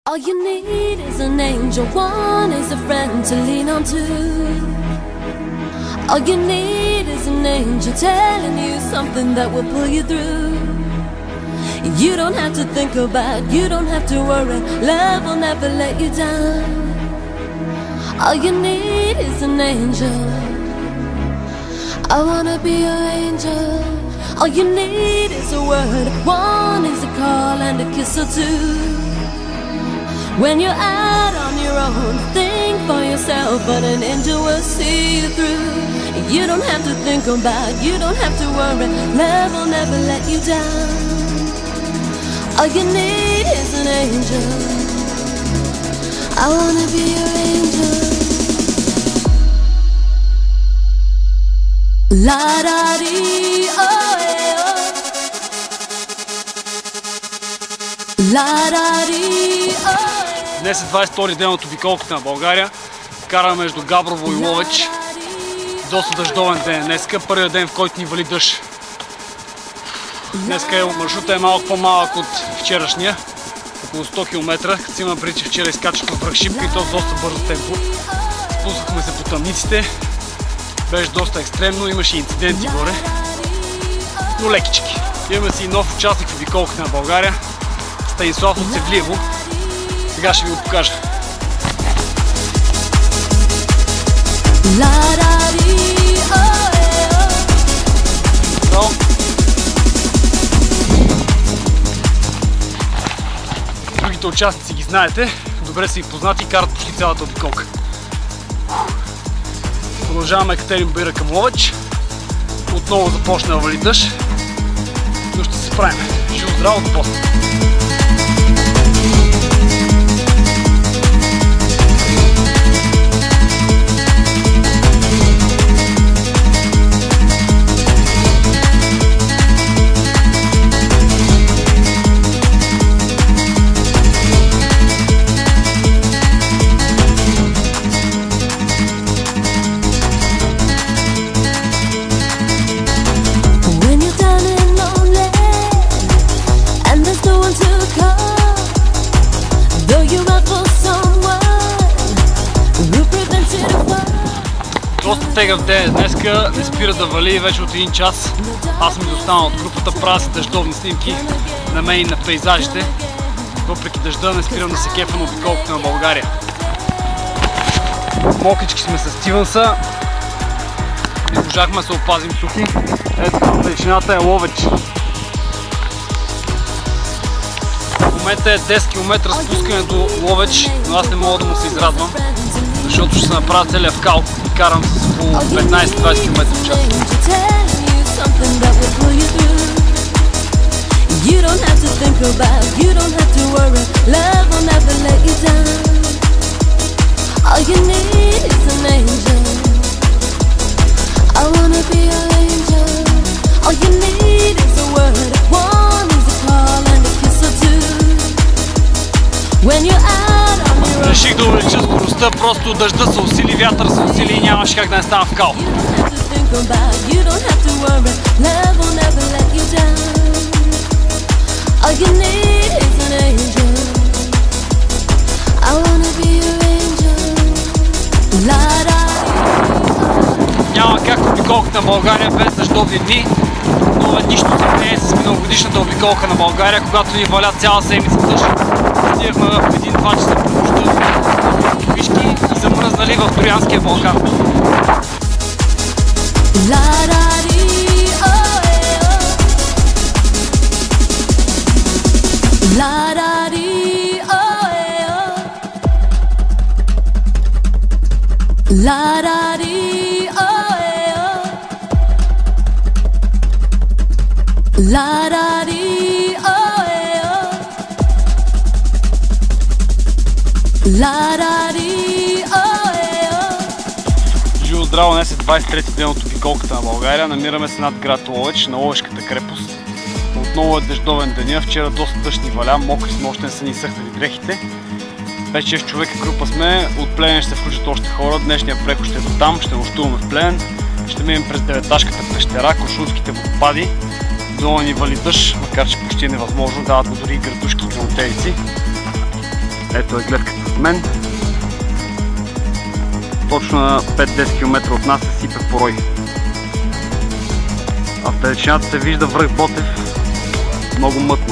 All you need is an angel, one is a friend to lean on to. All you need is an angel telling you something that will pull you through. You don't have to think about, you don't have to worry, love will never let you down. All you need is an angel, I wanna be your angel. All you need is a word, one is a call and a kiss or two. When you're out on your own, think for yourself, but an angel will see you through. You don't have to think about, you don't have to worry, love will never let you down. All you need is an angel, I wanna be your angel. La da dee, oh eh, oh. La da dee, oh. Днес е 22-ти ден от обиколката на България. Караме между Габрово и Ловеч. Доста дъждовен ден днеска, първият ден, в който ни вали дъжд. Днеска маршрутът е малко по-малък от вчерашния, около 100 км, като си има преди, че вчера изкачахме връх Шипка и то с доста бързо темпо. Спускахме се по тъмниците, беше доста екстремно, имаше инциденти горе, но лекички. Имаме си нов участник в обиколката на България, Станислав от Севлиево. Сега ще ви го покажа. Другите участници ги знаете, добре са и познати и карат почти цялата обиколка. Продължаваме Екатерин Баира към Ловеч. Отново започна да вали дъжд, но ще се справим. Живо здраво, до после! Доста тегъв ден днеска, не спира да вали вече от 1 час. Аз съм изостанал от групата, правя си дъждовни снимки на мен и на пейзажите. Въпреки дъжда не спирам да се кефа на обиколката на България. Мокрички сме с Стивенса. Не можахме да се опазим сухи. Ето, величината е Ловеч. В момента е 10 км спускане до Ловеч, но аз не мога да му се израдвам, защото ще се направя целия вкал и карам с около 15-20 км в час. Реших да увелича скоростта, просто дъжда се усили, вятър се усили и нямаше как да не стана вкал. Няма как обиколката на България без дъждовни дни, но нищо сравнение с миналогодишната обиколка на България, когато ни валя цяла седмица дъжд. Стигахме в 1-2 часа по нощта вишки и замръзнали в Троянския Балкан. Живо здраво, днес е 23-ти ден от обиколката на България. Намираме се над град Ловеч, на Ловешката крепост. Отново е дъждовен деня, вчера доста дъжд ни валя, мокри сме, още не са ни изсъхнали дрехите. 5-6 човека група сме, от Плевен ще се включат още хора. Днешния преход ще е до там, ще нощуваме в Плевен. Ще минем през Деветашката пещера, Крушунските водопади. Долу ни вали дъжд, макар че почти е невъзможно, дават го дори и градушки и гранотелици. Ето е гледката с мен. Точно на 5-10 км от нас се сипе порой. А в далечината се вижда връх Ботев, много мътно.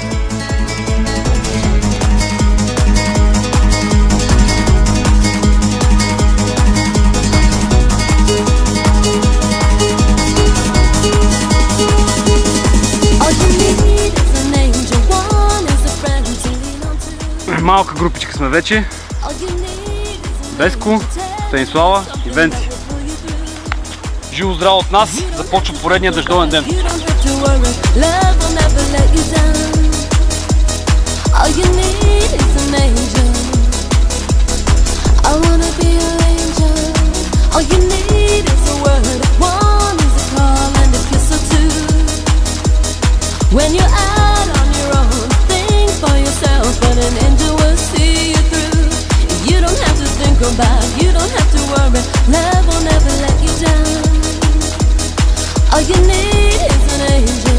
Малка групичка сме вече. Веско, Станислава и Венци. Живо здраво от нас, започва поредния дъждовен ден. You don't have to worry, love will never let you down. All you need is an angel.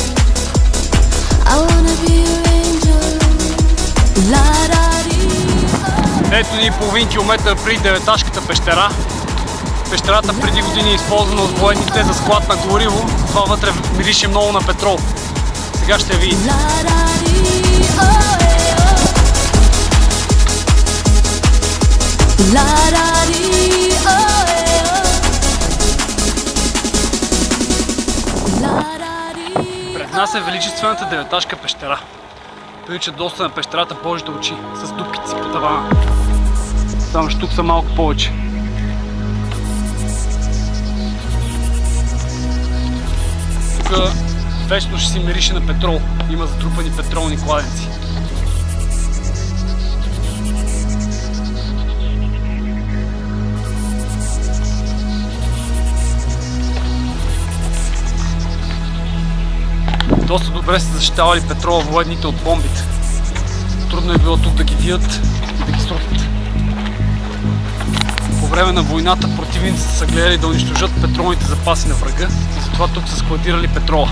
I wanna be your angel. Ето ни половин километър преди Деветашката пещера. Пещерата преди години е използвана от военните за склад на гориво. Това вътре мирише много на петрол. Сега ще я видите. Пред нас е величествената Деветашка пещера. Прилича доста на пещерата Божите очи, с дупките си по тавана. Само че тук са малко повече. Тук вечно ще си мирише на петрол. Има затрупани петролни кладенци. Доста добре са защитавали петрола военните от бомбите. Трудно е било тук да ги видят и да ги срутят. По време на войната противниците са гледали да унищожат петролните запаси на врага и затова тук са складирали петрола.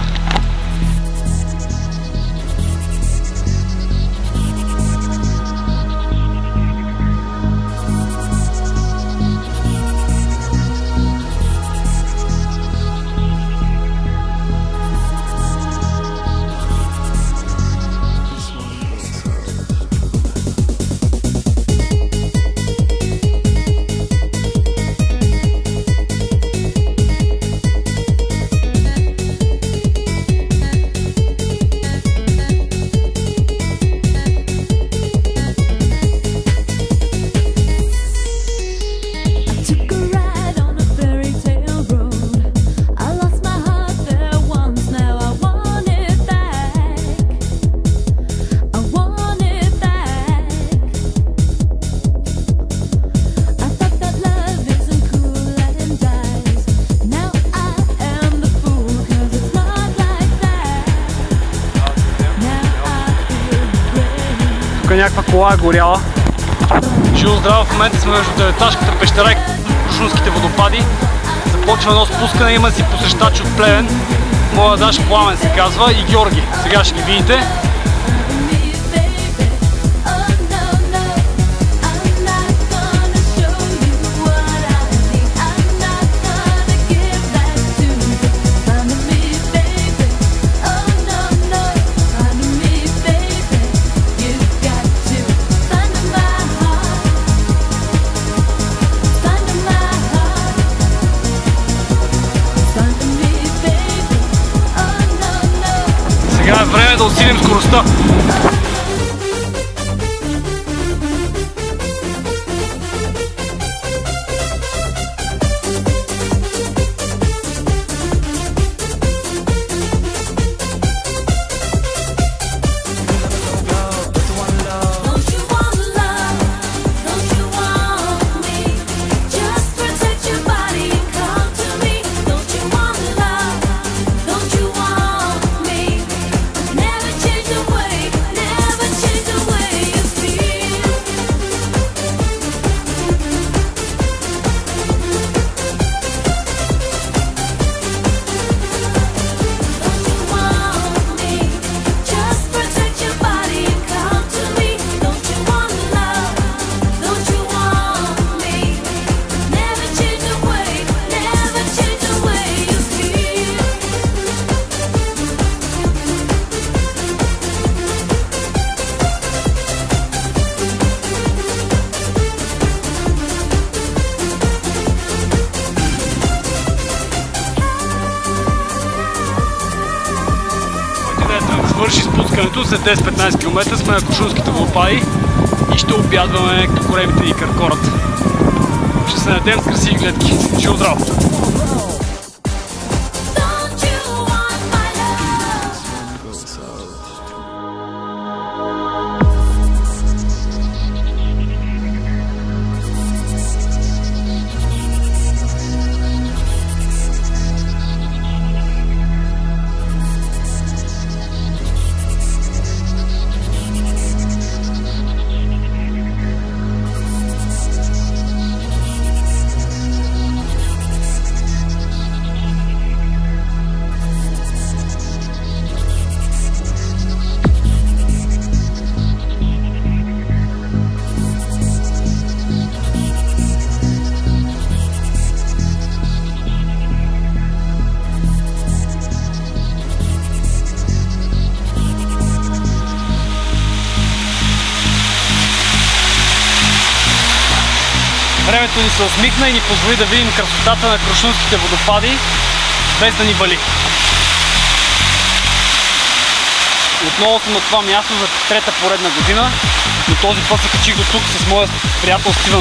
Тук някаква кола е горяла. Живо здраво, в момента сме между Деветашката пещера и Крушунските водопади. Започва едно спускане, има си посрещачи от Плевен. Моя даш Пламен се казва и Георги. Сега ще ги видите. Сега е време да усилим скоростта. Wait. също след 10-15 км сме на Крушунските водопади и ще обядваме коремите и каркорът. Ще се надем с красиви гледки. Живо здраво! Времето ни се усмихна и ни позволи да видим красотата на Крушунските водопади, без да ни вали. Отново съм на това място за трета поредна година, но този път се качих до тук с моя приятел Стивънс.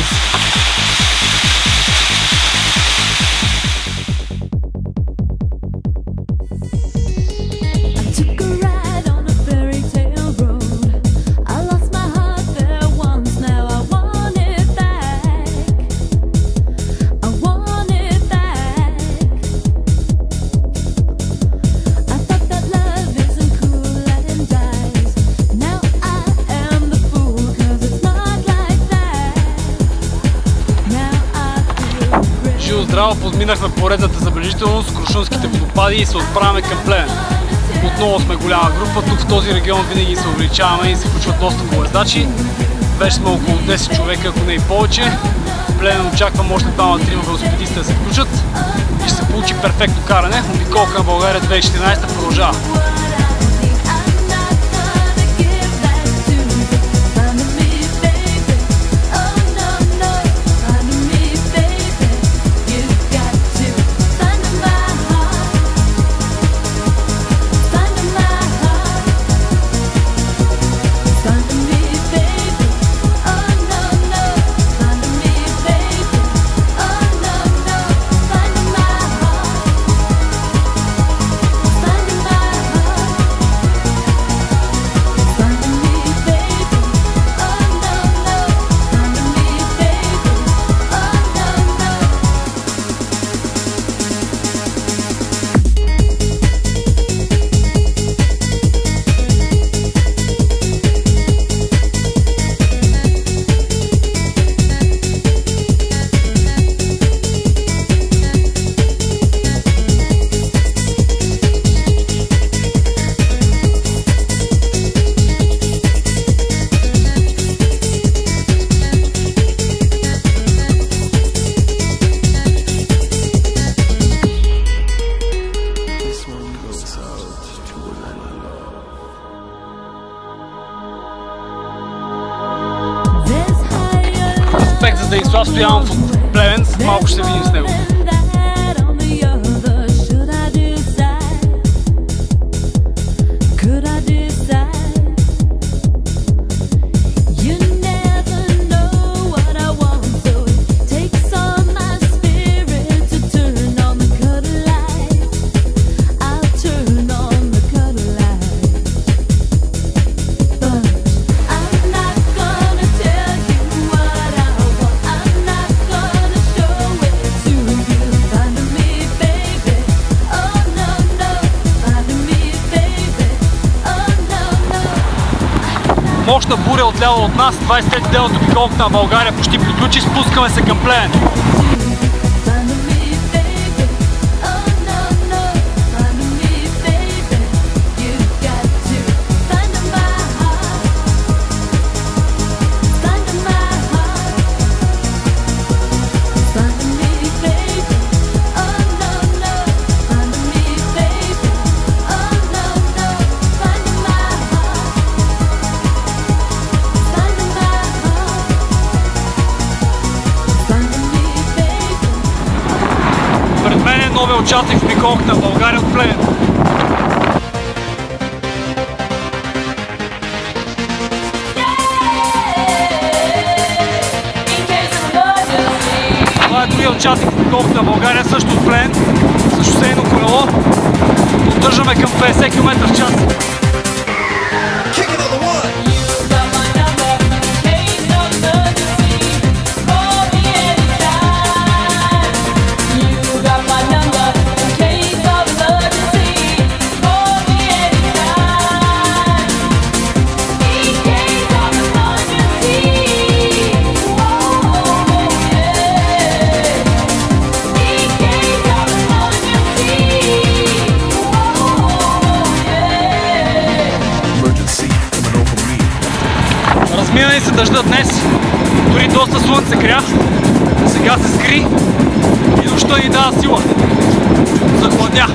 Здраво, подминахме поредната забележителност, Крушунските водопади и се отправяме към Плевен. Отново сме голяма група, тук в този регион винаги се увеличаваме и се включват доста колездачи. Вече сме около 10 човека, ако не и повече. Плевен очаквам още 2-3 велосипедисти да се включат и ще се получи перфектно каране. Обиколка на България 2014 продължава. За Денислав Стоянов от Плевен, малко ще се видим с него. Мощна буря отляво от нас, 23 ден от обиколката на България почти приключи, спускаме се към Плевен. Новия участник в обиколката на България от Плевен. същия участък, колкото на България, също от Плевен, с шосейно колело. Поддържаме към 50 км в час. Размина ни се дъжда днес, дори доста слънце гря, сега се скри и нощта ни дава сила. Захладня.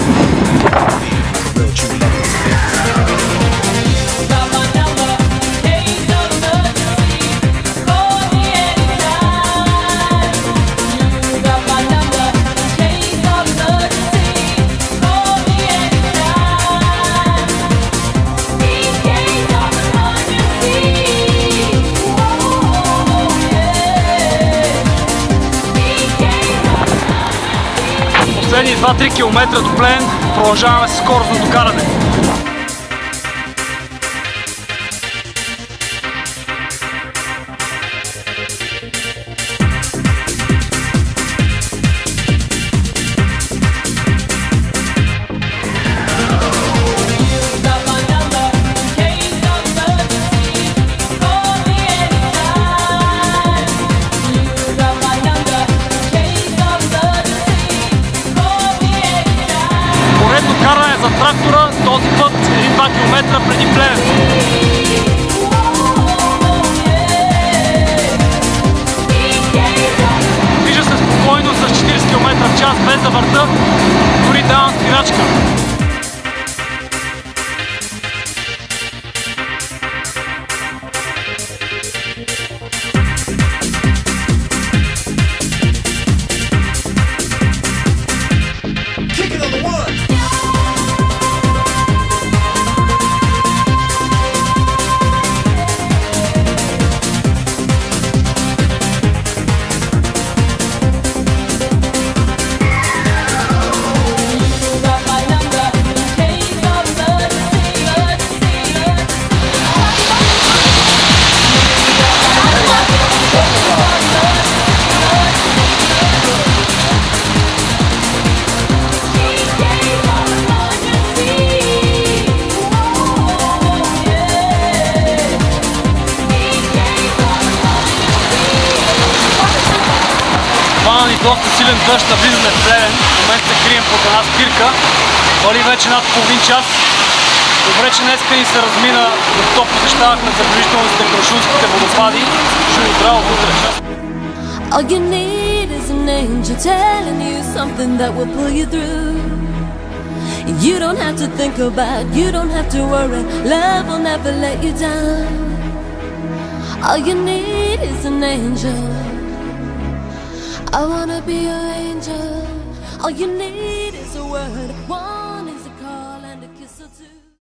Последни 2-3 км до Плевен продължаваме с скоростното каране. Каране за трактора, този път 1-2 км преди Плевен. Движа се спокойно с 40 км в час, без завърта, дори давам спирачка. Хвана ни доста силен дъжд, навлизаме в Плевен. В момента се крием под една спирка. Вали вече над половин час. Добре, че днеска ни се размина, докато посещавахме забележителните крушунските водопади. Ще ви здраво до утре. All you need is an angel telling you something that will pull you through. You don't have to think about, you don't have to worry. Love will never let you down. All you need is an angel. I wanna be your angel. All you need is a word, one is a call and a kiss or two.